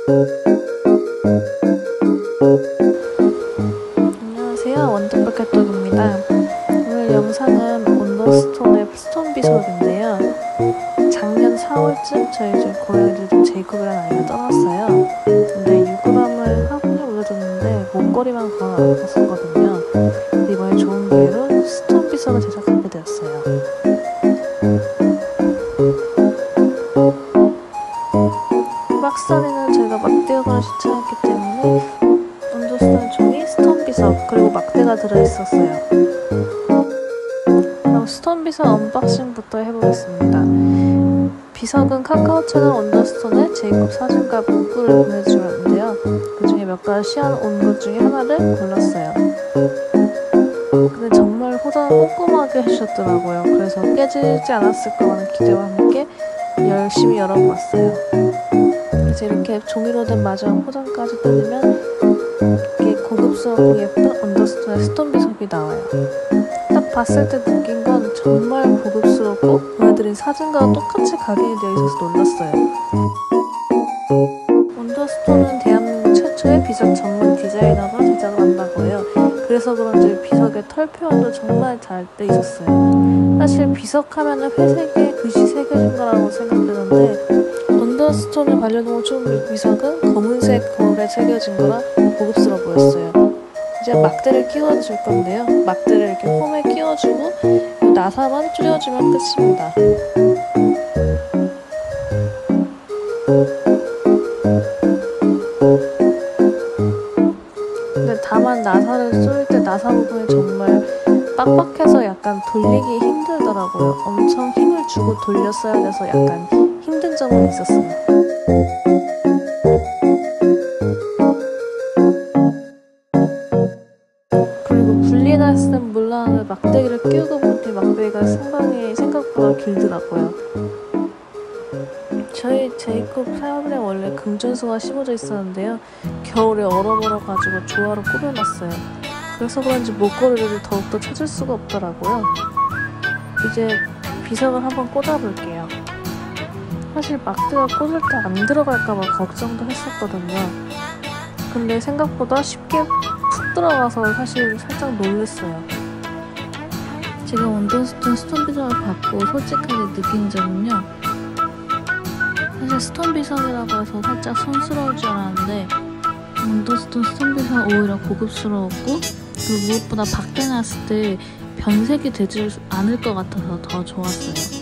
안녕하세요, 원더포켓독입니다. 오늘 영상은 온더스톤의 스톤 비석인데요. 작년 4월쯤 저희 집 고양이들 제이콥이라는 아이가 떠났어요. 근데 유구람을 화분에 올려줬는데 목걸이만 걸어 안았었거든요. 근데 이번에 좋은 기회로 스톤 비석을 제작하게 되었어요. 박스안에는 저희가 막대역을 신청했기 때문에 온더스톤 종이 스톤 비석 그리고 막대가 들어있었어요. 그럼 스톤 비석 언박싱부터 해보겠습니다. 비석은 카카오 채널 온더스톤에 제이콥 사진과 문구를 보내주었는데요. 그 중에 몇 가지 시연온 것 중에 하나를 골랐어요. 근데 정말 포장을 꼼꼼하게 해주셨더라고요. 그래서 깨지지 않았을 거라는 기대와 함께 열심히 열어보았어요. 이제 이렇게 종이로 된 마지막 포장까지 뜯으면 이렇게 고급스럽고 예쁜 온더스톤의 스톤 비석이 나와요. 딱 봤을 때 느낀 건 정말 고급스럽고 보여드린 사진과 똑같이 각인이 되어 있어서 놀랐어요. 온더스톤은 대한민국 최초의 비석 전문 디자이너가 제작을 한다고 해요. 그래서 그런지 비석의 털 표현도 정말 잘 돼 있었어요. 사실 비석하면은 회색에 글씨 새겨진 거라고 생각되는데 온더스톤을 반려동물 총 비석은 검은색 거울에 새겨진 거라 고급스러워 보였어요. 이제 막대를 끼워줄 건데요. 막대를 이렇게 폼에 끼워주고 이 나사만 줄여주면 끝입니다. 근데 다만 나사를 쏠 때 나사 부분이 정말 빡빡해서 약간 돌리기 힘들더라고요. 엄청 힘을 주고 돌렸어야 돼서 약간 힘든 점은 있었어요. 그리고 분리했을 땐 몰랐는데 막대기를 끼우고 보니 막대기가 상당히 생각보다 길더라고요. 저희 제이콥 사연에 원래 금전수가 심어져 있었는데요. 겨울에 얼어버려가지고 조화로 꾸며놨어요. 그래서 그런지 목걸이를 더욱더 찾을 수가 없더라고요. 이제 비석을 한번 꽂아볼게요. 사실 막대가 꽂을 때 안 들어갈까봐 걱정도 했었거든요. 근데 생각보다 쉽게 푹 들어가서 사실 살짝 놀랐어요. 제가 온더스톤 스톤 비석을 받고 솔직하게 느낀 점은요. 사실 스톤 비석이라고 해서 살짝 손스러울 줄 알았는데 온더스톤 스톤 비석은 오히려 고급스러웠고 그리고 무엇보다 박대 놨을 때 변색이 되지 않을 것 같아서 더 좋았어요.